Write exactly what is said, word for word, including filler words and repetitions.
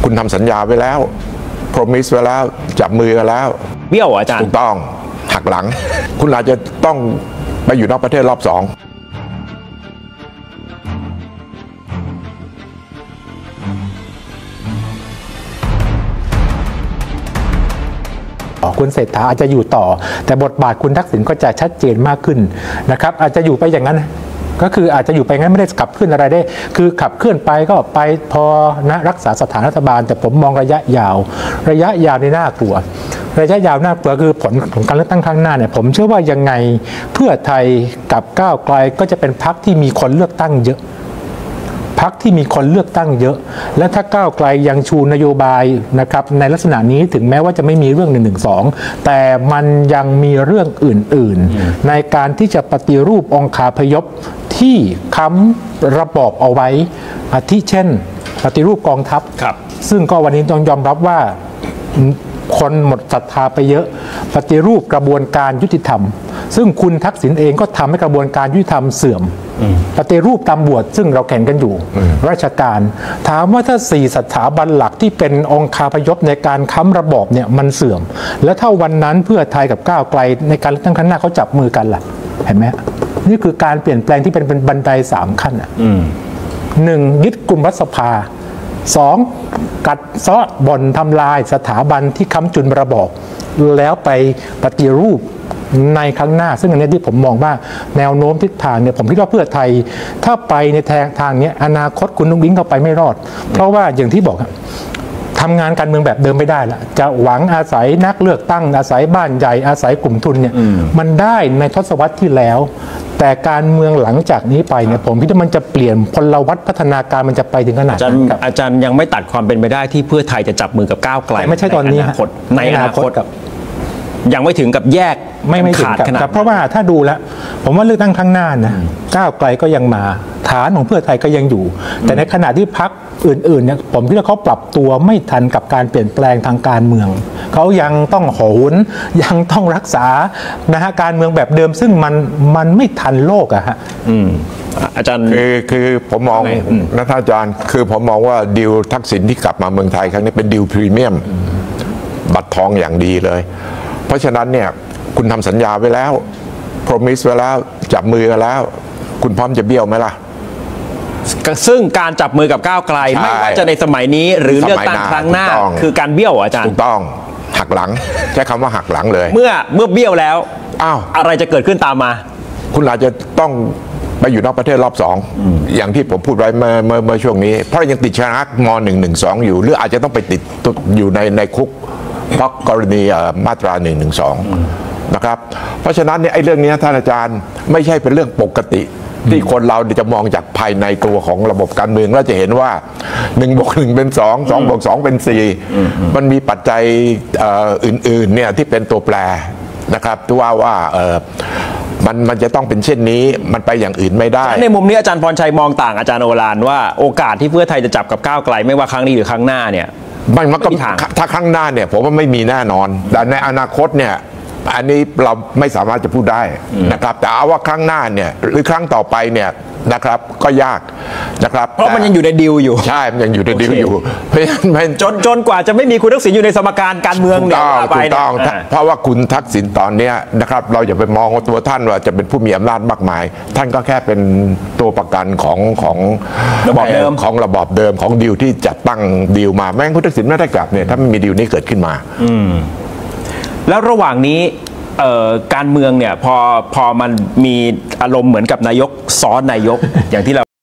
คุณทำสัญญาไว้แล้ว promise ไว้แล้วจับมือกันแล้วเบี้ยวอาจารย์ถูกต้องหักหลัง คุณอาจจะต้องไปอยู่นอกประเทศรอบสองคุณเศรษฐาอาจจะอยู่ต่อแต่บทบาทคุณทักษิณก็จะชัดเจนมากขึ้นนะครับอาจจะอยู่ไปอย่างนั้นก็คืออาจจะอยู่ไปงั้นไม่ได้ขับเคลื่อนอะไรได้คือขับเคลื่อนไปก็ไปพอนะรักษาสถานรัฐบาลแต่ผมมองระยะยาวระยะยาวนี่น่ากลัวระยะยาวน่ากลัวคือผลของการเลือกตั้งครั้งหน้าเนี่ยผมเชื่อว่ายังไงเพื่อไทยกับก้าวไกลก็จะเป็นพรรคที่มีคนเลือกตั้งเยอะพรรคที่มีคนเลือกตั้งเยอะและถ้าก้าวไกลยังชูนโยบายนะครับในลักษณะนี้ถึงแม้ว่าจะไม่มีเรื่องหนึ่งหนึ่งสองแต่มันยังมีเรื่องอื่นๆในการที่จะปฏิรูปองคาพยพที่ค้ำระบอบเอาไว้อาทิเช่นปฏิรูปกองทัพซึ่งก็วันนี้ต้องยอมรับว่าคนหมดศรัทธาไปเยอะปฏิรูปกระบวนการยุติธรรมซึ่งคุณทักษิณเองก็ทำให้กระบวนการยุติธรรมเสื่อมปฏิรูปตำรวจซึ่งเราแข่งกันอยู่ราชการถามว่าถ้าสี่สถาบันหลักที่เป็นองคาพยพในการค้ำระบอบเนี่ยมันเสื่อมแล้วถ้าวันนั้นเพื่อไทยกับก้าวไกลในการเลือกตั้งครั้งหน้าเขาจับมือกันล่ะเห็นไหมนี่คือการเปลี่ยนแปลงที่เป็นบันไดสามขั้นอ่ะหนึ่งยึดกลุ่มรัฐสภาสองกัดเซาะบ่อนทำลายสถาบันที่ค้ำจุนระบอบแล้วไปปฏิรูปในครั้งหน้าซึ่งอันนี้ที่ผมมองว่าแนวโน้มทิศทางเนี่ยผมคิดว่าเพื่อไทยถ้าไปในทางทางนี้อนาคตคุณนุ้งอิงเข้าไปไม่รอดเพราะว่าอย่างที่บอกทำงานการเมืองแบบเดิมไม่ได้ละจะหวังอาศัยนักเลือกตั้งอาศัยบ้านใหญ่อาศัยกลุ่มทุนเนี่ยมันได้ในทศวรรษที่แล้วแต่การเมืองหลังจากนี้ไปเนี่ยผมคิดว่ามันจะเปลี่ยนพลวัตพัฒนาการมันจะไปถึงขนาดนั้นครับอาจารย์ยังไม่ตัดความเป็นไปได้ที่เพื่อไทยจะจับมือกับก้าวไกลไม่ใช่ตอนนี้ในอนาคตยังไม่ถึงกับแยกไม่ไม่ถึงกับเพราะว่าถ้าดูแล้วผมว่าเลือกตั้งครั้งหน้านะก้าวไกลก็ยังมาฐานของเพื่อไทยก็ยังอยู่แต่ในขณะที่พรรคอื่นๆเนี่ยผมคิดว่าเขาปรับตัวไม่ทันกับการเปลี่ยนแปลงทางการเมืองเขายังต้องโหนยังต้องรักษานะฮะการเมืองแบบเดิมซึ่งมันมันไม่ทันโลกอะฮะอาจารย์คือคือผมมองนะท่านอาจารย์คือผมมองว่าดิวทักษิณที่กลับมาเมืองไทยครั้งนี้เป็นดิวพรีเมียมบัตรทองอย่างดีเลยเพราะฉะนั้นเนี่ยคุณทำสัญญาไว้แล้ว promise ไว้แล้วจับมือกันแล้วคุณพร้อมจะเบี้ยวไหมล่ะซึ่งการจับมือกับก้าวไกลไม่ว่าจะในสมัยนี้หรือเลือกตั้งครั้งหน้าคือการเบี้ยวอาจารย์ถูกต้องหักหลังใช้คำว่าหักหลังเลยเมื่อเมื่อเบี้ยวแล้วอ้าวอะไรจะเกิดขึ้นตามมาคุณอาจจะต้องไปอยู่นอกประเทศรอบสองอย่างที่ผมพูดไว้เมื่อเมื่อเมื่อช่วงนี้เพราะยังติดชะงักมหนึ่งหนึ่งสองอยู่หรืออาจจะต้องไปติดอยู่ในในคุกเพราะกรณีมาตราหนึ่งหนึ่งสองนะครับเพราะฉะนั้นเนี่ยไอ้เรื่องนี้ท่านอาจารย์ไม่ใช่เป็นเรื่องปกติที่คนเราจะมองจากภายในตัวของระบบการเมืองแล้วจะเห็นว่าหนึ่งบวกหนึ่งเป็นสองสองบวกสองเป็นสี่มันมีปัจจัยอื่นๆเนี่ยที่เป็นตัวแปรนะครับที่ว่าว่ามันมันจะต้องเป็นเช่นนี้มันไปอย่างอื่นไม่ได้ในมุมนี้อาจารย์พรชัยมองต่างอาจารย์โอฬารว่าโอกาสที่เพื่อไทยจะจับกับก้าวไกลไม่ว่าครั้งนี้หรือครั้งหน้าเนี่ยมันมันก็ถ้าครั้งหน้าเนี่ยผมว่าไม่มีแน่นอนแต่ในอนาคตเนี่ยอันนี้เราไม่สามารถจะพูดได้นะครับแต่เอาว่าครั้งหน้าเนี่ยหรือครั้งต่อไปเนี่ยนะครับก็ยากนะครับเพราะมันยังอยู่ในดิวอยู่ใช่มันยังอยู่ในดิวอยู่เพราะฉะนั้นจนจนกว่าจะไม่มีคุณทักษิณอยู่ในสมการการเมืองเนี่ยถูกต้องเพราะว่าคุณทักษิณตอนนี้นะครับเราอย่าไปมองตัวท่านว่าจะเป็นผู้มีอำนาจมากมายท่านก็แค่เป็นตัวประกันของของระบอบเดิมของระบอบเดิมของดิวที่จัดตั้งดิวมาแม้คุณทักษิณไม่ได้กลับเนี่ยถ้าไม่มีดิวนี้เกิดขึ้นมาแล้วระหว่างนี้การเมืองเนี่ยพอพอมันมีอารมณ์เหมือนกับนายกซ้อนนายกอย่างที่เรา